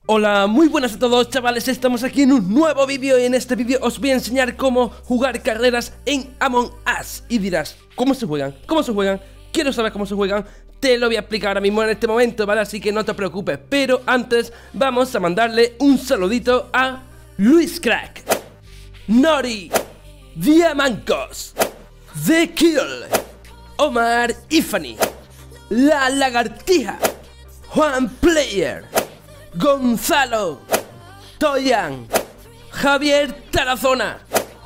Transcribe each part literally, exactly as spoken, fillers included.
Hola, muy buenas a todos chavales, estamos aquí en un nuevo vídeo y en este vídeo os voy a enseñar cómo jugar carreras en Among Us. Y dirás, ¿cómo se juegan? ¿Cómo se juegan? Quiero saber cómo se juegan, te lo voy a explicar ahora mismo en este momento, ¿vale? Así que no te preocupes, pero antes vamos a mandarle un saludito a Luis Crack, Nori, Diamancos, The Kill, Omar Ifani, La Lagartija, Juan Player, Gonzalo, Toyan, Javier Tarazona,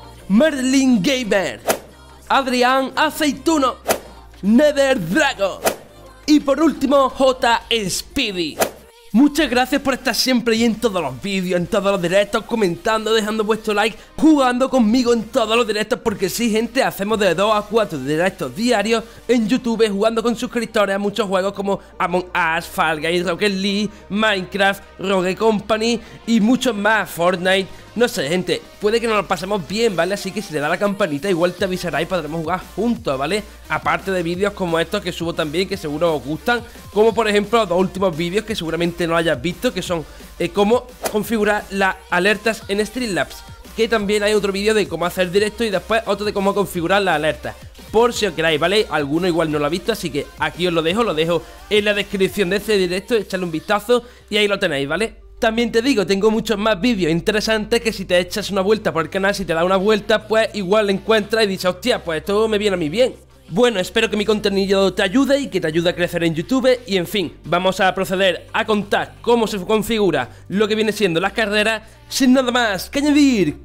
Merlin Gamer, Adrián Aceituno, Nether Drago y por último J Speedy. Muchas gracias por estar siempre ahí en todos los vídeos, en todos los directos, comentando, dejando vuestro like, jugando conmigo en todos los directos, porque sí, gente, hacemos de dos a cuatro directos diarios en YouTube, jugando con suscriptores a muchos juegos como Among Us, Fall Guys, Rocket League, Minecraft, Rogue Company y muchos más, Fortnite. No sé, gente, puede que nos lo pasemos bien, ¿vale? Así que si le da la campanita igual te avisará y podremos jugar juntos, ¿vale? Aparte de vídeos como estos que subo también, que seguro os gustan, como por ejemplo los dos últimos vídeos que seguramente no hayas visto, que son eh, cómo configurar las alertas en Streamlabs, que también hay otro vídeo de cómo hacer directo y después otro de cómo configurar las alertas, por si os queráis, ¿vale? Alguno igual no lo ha visto, así que aquí os lo dejo, lo dejo en la descripción de este directo, echadle un vistazo y ahí lo tenéis, ¿vale? También te digo, tengo muchos más vídeos interesantes que si te echas una vuelta por el canal, si te da una vuelta, pues igual lo encuentras y dices, hostia, pues esto me viene a mí bien. Bueno, espero que mi contenido te ayude y que te ayude a crecer en YouTube y en fin, vamos a proceder a contar cómo se configura lo que viene siendo las carreras. Sin nada más que añadir,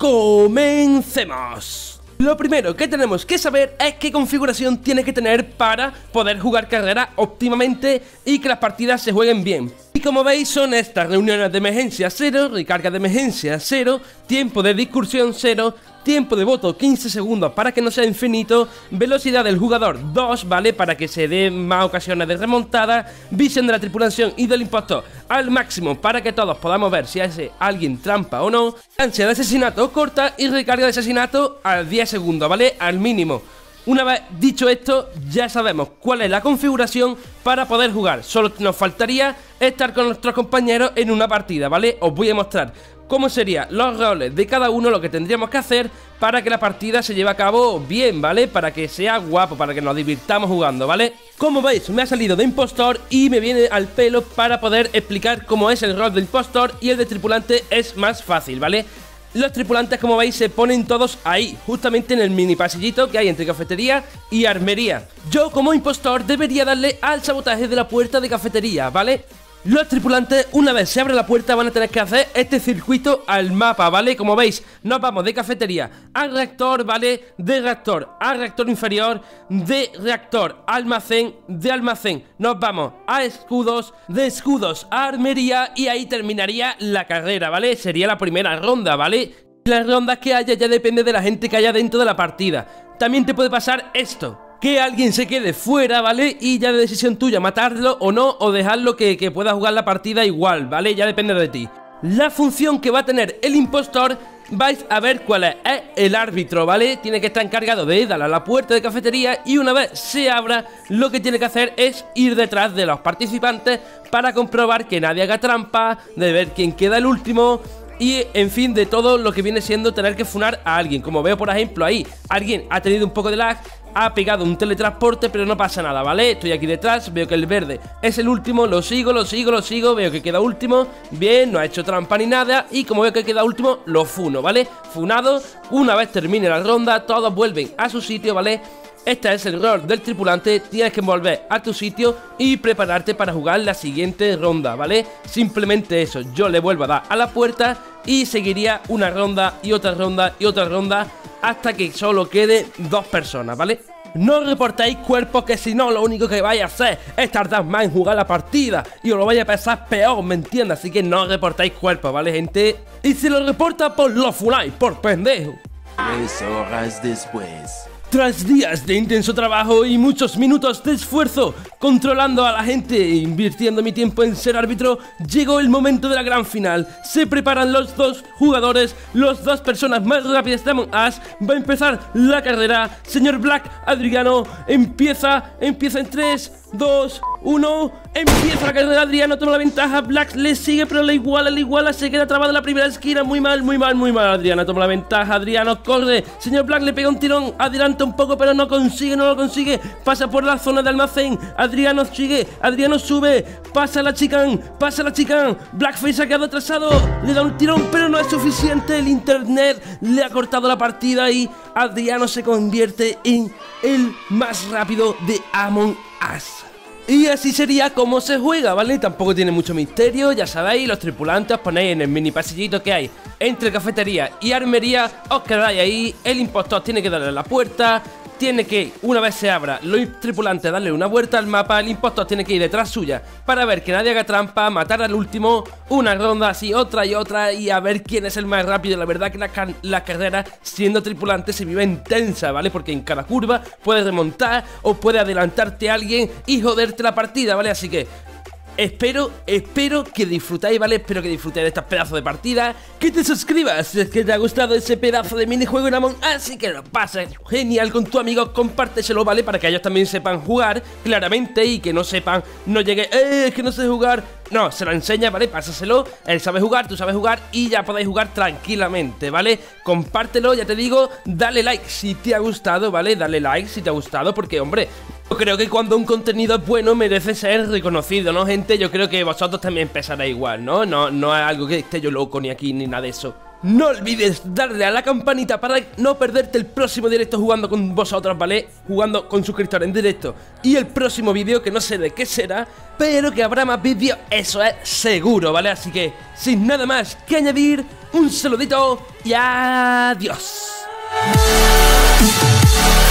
comencemos. Lo primero que tenemos que saber es qué configuración tiene que tener para poder jugar carreras óptimamente y que las partidas se jueguen bien. Y como veis son estas: reuniones de emergencia cero, recarga de emergencia cero, tiempo de discusión cero, tiempo de voto quince segundos para que no sea infinito, velocidad del jugador dos, ¿vale? Para que se den más ocasiones de remontada, visión de la tripulación y del impostor al máximo para que todos podamos ver si hace alguien trampa o no, ansia de asesinato corta y recarga de asesinato a diez segundos, ¿vale? Al mínimo. Una vez dicho esto, ya sabemos cuál es la configuración para poder jugar. Solo nos faltaría estar con nuestros compañeros en una partida, ¿vale? Os voy a mostrar cómo serían los roles de cada uno, lo que tendríamos que hacer para que la partida se lleve a cabo bien, ¿vale? Para que sea guapo, para que nos divirtamos jugando, ¿vale? Como veis, me ha salido de impostor y me viene al pelo para poder explicar cómo es el rol de impostor, y el de tripulante es más fácil, ¿vale? Los tripulantes, como veis, se ponen todos ahí, justamente en el mini pasillito que hay entre cafetería y armería. Yo, como impostor, debería darle al sabotaje de la puerta de cafetería, ¿vale? Los tripulantes, una vez se abre la puerta, van a tener que hacer este circuito al mapa, ¿vale? Como veis, nos vamos de cafetería al reactor, ¿vale? De reactor al reactor inferior, de reactor a almacén, de almacén nos vamos a escudos, de escudos a armería y ahí terminaría la carrera, ¿vale? Sería la primera ronda, ¿vale? Las rondas que haya ya depende de la gente que haya dentro de la partida. También te puede pasar esto, que alguien se quede fuera, ¿vale? Y ya de decisión tuya matarlo o no, o dejarlo que, que pueda jugar la partida igual, ¿vale? Ya depende de ti. La función que va a tener el impostor, vais a ver cuál es, es el árbitro, ¿vale? Tiene que estar encargado de darle a la puerta de cafetería y una vez se abra, lo que tiene que hacer es ir detrás de los participantes para comprobar que nadie haga trampa, de ver quién queda el último y, en fin, de todo lo que viene siendo tener que funar a alguien. Como veo, por ejemplo, ahí, alguien ha tenido un poco de lag, ha pegado un teletransporte, pero no pasa nada, ¿vale? Estoy aquí detrás, veo que el verde es el último, lo sigo, lo sigo, lo sigo, veo que queda último, bien, no ha hecho trampa ni nada, y como veo que queda último, lo funo, ¿vale? Funado, una vez termine la ronda, todos vuelven a su sitio, ¿vale? Este es el rol del tripulante, tienes que volver a tu sitio y prepararte para jugar la siguiente ronda, ¿vale? Simplemente eso, yo le vuelvo a dar a la puerta y seguiría una ronda y otra ronda y otra ronda hasta que solo quede dos personas, ¿vale? No reportéis cuerpos, que si no lo único que vais a hacer es tardar más en jugar la partida y os lo vaya a pasar peor, ¿me entiendes? Así que no reportéis cuerpos, ¿vale, gente? Y si lo reporta, pues lo funáis, por pendejo. Tres horas después. Tras días de intenso trabajo y muchos minutos de esfuerzo, controlando a la gente e invirtiendo mi tiempo en ser árbitro, llegó el momento de la gran final. Se preparan los dos jugadores, las dos personas más rápidas de Among Us. Va a empezar la carrera. Señor Black, Adriano, empieza, empieza en tres, dos, uno. Empieza la carrera, Adriano toma la ventaja, Black le sigue pero le iguala, le iguala, se queda trabado en la primera esquina. Muy mal, muy mal, muy mal. Adriano toma la ventaja, Adriano corre. Señor Black le pega un tirón, adelanta un poco pero no consigue, no lo consigue. Pasa por la zona de almacén, Adriano sigue, Adriano sube, pasa la chican, pasa la chican. Blackface ha quedado atrasado, le da un tirón pero no es suficiente. El internet le ha cortado la partida y Adriano se convierte en el más rápido de Among Us. Y así sería como se juega, ¿vale? Tampoco tiene mucho misterio, ya sabéis, los tripulantes os ponéis en el mini pasillito que hay entre cafetería y armería, os quedáis ahí, el impostor tiene que darle a la puerta, tiene que, una vez se abra, los tripulantes darle una vuelta al mapa, el impostor tiene que ir detrás suya para ver que nadie haga trampa, matar al último, una ronda así, otra y otra, y a ver quién es el más rápido. La verdad que la, la carrera siendo tripulante se vive intensa, ¿vale? Porque en cada curva puedes remontar o puede adelantarte a alguien y joderte la partida, ¿vale? Así que Espero, espero que disfrutáis, ¿vale? Espero que disfrutéis de estas pedazos de partida. Que te suscribas si es que te ha gustado ese pedazo de minijuego en Among Us. Así que lo pases genial con tu amigo, compárteselo, ¿vale? Para que ellos también sepan jugar claramente y que no sepan, no llegue, eh, es que no sé jugar. No, se lo enseña, ¿vale? Pásaselo, él sabe jugar, tú sabes jugar y ya podéis jugar tranquilamente, ¿vale? Compártelo, ya te digo, dale like si te ha gustado, ¿vale? Dale like si te ha gustado porque, hombre, yo creo que cuando un contenido es bueno merece ser reconocido, ¿no, gente? Yo creo que vosotros también pensaréis igual, ¿no? No, no es algo que esté yo loco ni aquí ni nada de eso. No olvides darle a la campanita para no perderte el próximo directo jugando con vosotros, ¿vale? Jugando con suscriptores en directo. Y el próximo vídeo, que no sé de qué será, pero que habrá más vídeos, eso es seguro, ¿vale? Así que, sin nada más que añadir, un saludito y adiós.